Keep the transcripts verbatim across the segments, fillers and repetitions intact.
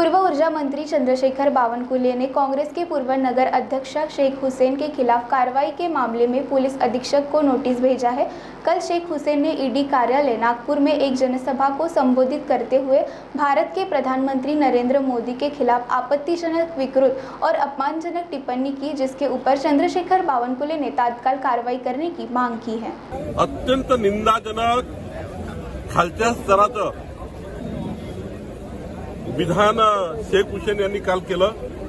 पूर्व ऊर्जा मंत्री चंद्रशेखर बावनकुले ने कांग्रेस के पूर्व नगर अध्यक्ष शेख हुसैन के खिलाफ कार्रवाई के मामले में पुलिस अधीक्षक को नोटिस भेजा है। कल शेख हुसैन ने ईडी कार्यालय नागपुर में एक जनसभा को संबोधित करते हुए भारत के प्रधानमंत्री नरेंद्र मोदी के खिलाफ आपत्तिजनक, विकृत और अपमानजनक टिप्पणी की, जिसके ऊपर चंद्रशेखर बावनकुले ने तत्काल कार्रवाई करने की मांग की है। अत्यंत निंदाजनक खालच्या स्तराचं विधान शेख हुसैन यांनी काल केलं।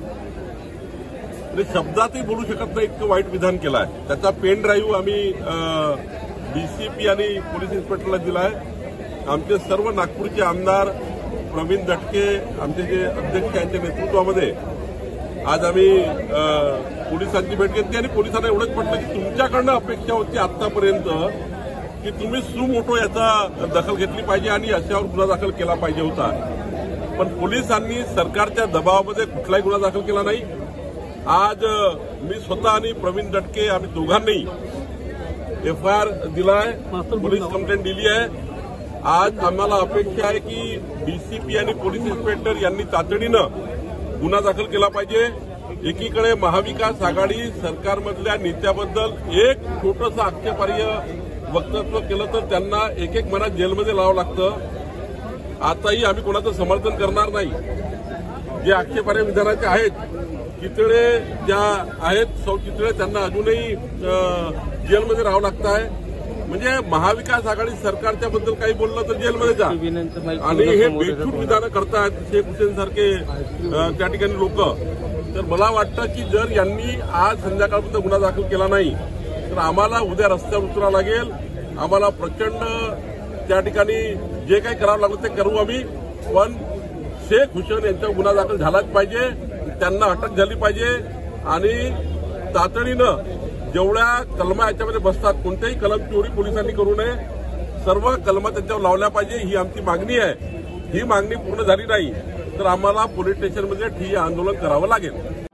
शब्दातही बोलू शकत नाही इतकं वाईट विधान केलं आहे। त्याचा पेन ड्राईव्ह आम्ही डीसीपी आणि पोलीस इन्स्पेक्टरला दिला आहे। आमचे सर्व नागपूरचे आमदार प्रवीण दटके, आमचे जे अध्यक्ष यांच्या नेतृत्वामध्ये आज आम्ही पोलिसांची भेट घेतली आणि पोलिसांना एवढंच म्हटलं की तुमच्याकडनं अपेक्षा होती आतापर्यंत की तुम्ही सुमोटो याचा दखल घेतली पाहिजे आणि याच्यावर गुन्हा दाखल केला पाहिजे होता, पण पोलिसांनी सरकारच्या दबावामध्ये कुठलाही गुन्हा दाखल केला नाही। आज मी स्वतः आणि प्रवीण दटके आम्ही दोघांनी एफ आय आर दिलाय, पोलीस कंप्लेंट दिली आहे। आज आम्हाला अपेक्षा आहे की डीसीपी आणि पोलीस इन्स्पेक्टर यांनी तातडीनं गुन्हा दाखल केला पाहिजे। एकीकडे महाविकास आघाडी सरकारमधल्या नेत्याबद्दल एक छोटंसं आक्षेपार्ह वक्तव्य केलं तर त्यांना एक एक महिना जेलमध्ये लावावं लागतं। आताही आम्ही कोणाचं समर्थन करणार नाही। जे आक्षेपार्ह विधानाचे आहेत, चितळे ज्या आहेत सौ चितळे, त्यांना अजूनही जेलमध्ये राहावं लागतं आहे। म्हणजे महाविकास आघाडी सरकारच्या बद्दल काही बोललं तर जेलमध्ये जा आणि हे बेछूट विधानं करतायत शेख हुसैन सारखे त्या ठिकाणी लोक। तर मला वाटतं की जर यांनी आज संध्याकाळपर्यंत गुन्हा दाखल केला नाही तर आम्हाला उद्या रस्त्यावर उतरावं लागेल। आम्हाला प्रचंड त्या ठिकाणी जे काही करावं लागलं ते करू आम्ही, पण शेख हुसैन यांच्यावर गुन्हा दाखल झालाच पाहिजे, त्यांना अटक झाली पाहिजे आणि तातडीनं जेवढ्या कलमा याच्यामध्ये बसतात कोणत्याही कलम चोरी पोलिसांनी करू नये, सर्व कलमा त्यांच्यावर लावल्या पाहिजे, ही आमची मागणी आहे। ही मागणी पूर्ण झाली नाही तर आम्हाला पोलीस स्टेशनमध्ये ठिय्या आंदोलन करावं लागेल।